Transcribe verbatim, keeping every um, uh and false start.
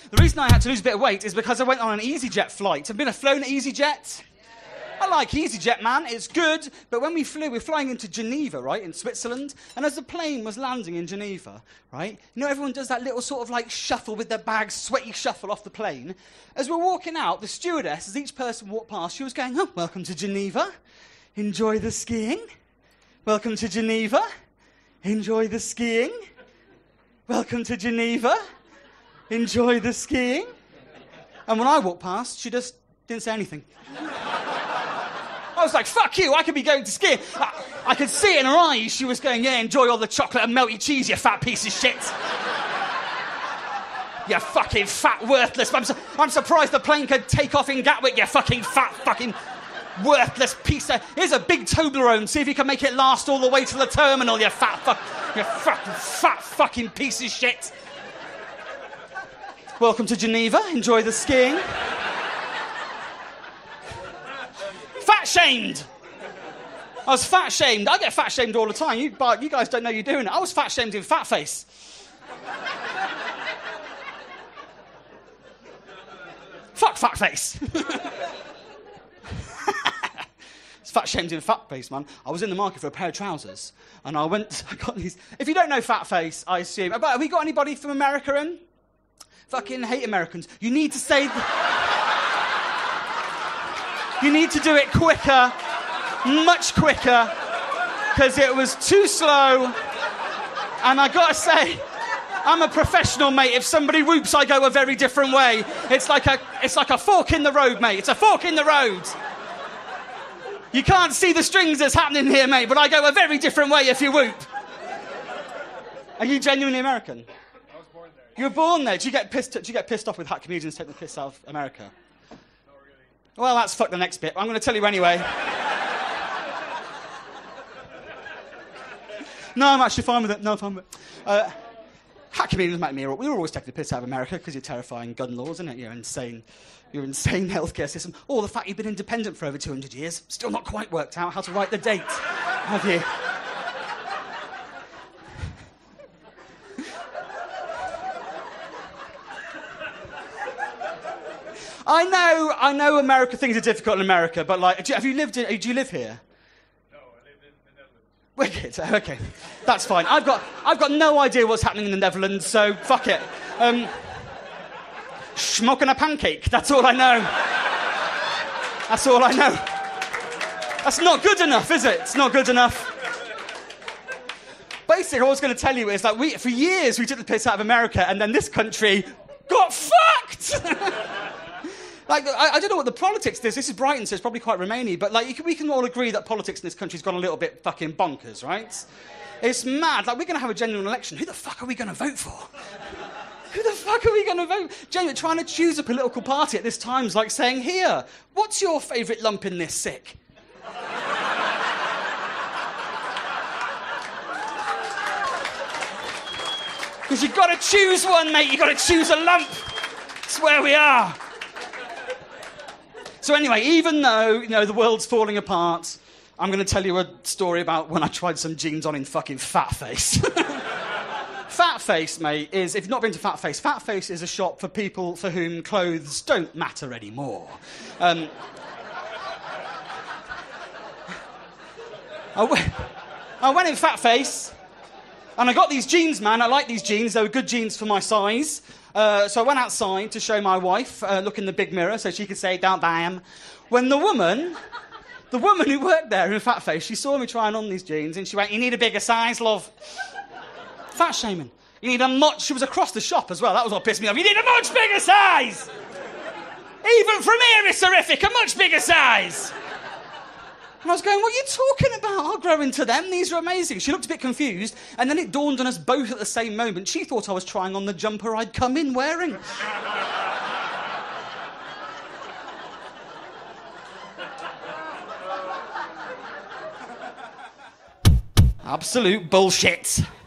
The reason I had to lose a bit of weight is because I went on an easyJet flight. Have you been flown at easyJet? I like easyJet, man. It's good. But when we flew, we were flying into Geneva, right, in Switzerland. And as the plane was landing in Geneva, right, you know, everyone does that little sort of like shuffle with their bags, sweaty shuffle off the plane. As we're walking out, the stewardess, as each person walked past, she was going, oh, welcome to Geneva. Enjoy the skiing. Welcome to Geneva. Enjoy the skiing. Welcome to Geneva. Enjoy the skiing. And when I walked past, she just didn't say anything. I was like, fuck you, I could be going to ski. I, I could see it in her eyes. She was going, yeah, enjoy all the chocolate and melty cheese, you fat piece of shit. You fucking fat worthless. I'm, su I'm surprised the plane could take off in Gatwick, you fucking fat fucking worthless piece of... Here's a big Toblerone, see if you can make it last all the way to the terminal, you fat fuck... You fucking fat fucking piece of shit. Welcome to Geneva, enjoy the skiing. Fat-shamed! I was fat-shamed. I get fat-shamed all the time. You, but you guys don't know you're doing it. I was fat-shamed in FatFace. Fuck FatFace. It's fat-shamed in FatFace, man. I was in the market for a pair of trousers, and I went... I got these... If you don't know FatFace, I assume... But have we got anybody from America in? Fucking hate Americans. You need to say... You need to do it quicker, much quicker, because it was too slow. And I gotta say, I'm a professional, mate. If somebody whoops, I go a very different way. It's like a, it's like a fork in the road, mate. It's a fork in the road. You can't see the strings that's happening here, mate, but I go a very different way if you whoop. Are you genuinely American? I was born there. You were born there. Do you get pissed? Do you get pissed off with hat comedians taking the piss out of America? Well, that's fuck the next bit. I'm going to tell you anyway. No, I'm actually fine with it. No, I'm fine with it. Uh, hat comedians make me... We were always taking the piss out of America because you're terrifying gun laws, isn't it? You're insane. Your insane healthcare system. Or the fact you've been independent for over two hundred years. Still not quite worked out how to write the date. Have you? I know, I know America, things are difficult in America, but like, do you, have you lived in, do you live here? No, I live in the Netherlands. Wicked, okay, that's fine. I've got, I've got no idea what's happening in the Netherlands, so fuck it. Um, smoking a pancake, that's all I know. That's all I know. That's not good enough, is it? It's not good enough. Basically, what I was going to tell you is that we, for years we took the piss out of America, and then this country got fucked! Like, I, I don't know what the politics is. This is Brighton, so it's probably quite Romanian, but like, you can, we can all agree that politics in this country's gone a little bit fucking bonkers, right? It's mad. Like, we're going to have a genuine election. Who the fuck are we going to vote for? Who the fuck are we going to vote? Genuinely, trying to choose a political party at this time is like saying, here, what's your favourite lump in this sick? Because you've got to choose one, mate. You've got to choose a lump. That's where we are. So anyway, even though, you know, the world's falling apart, I'm going to tell you a story about when I tried some jeans on in fucking FatFace. FatFace, mate, is, if you've not been to FatFace, FatFace is a shop for people for whom clothes don't matter anymore. Um, I, went, I went in FatFace, and I got these jeans, man. I like these jeans. They were good jeans for my size. Uh, so I went outside to show my wife, uh, look in the big mirror so she could say, don't buy them. When the woman, the woman who worked there in FatFace, she saw me trying on these jeans and she went, you need a bigger size, love. Fat shaming. You need a much... She was across the shop as well. That was what pissed me off. You need a much bigger size! Even from here it's horrific. A much bigger size! And I was going, what are you talking about? I'll grow into them. These are amazing. She looked a bit confused, and then it dawned on us both at the same moment. She thought I was trying on the jumper I'd come in wearing. Absolute bullshit.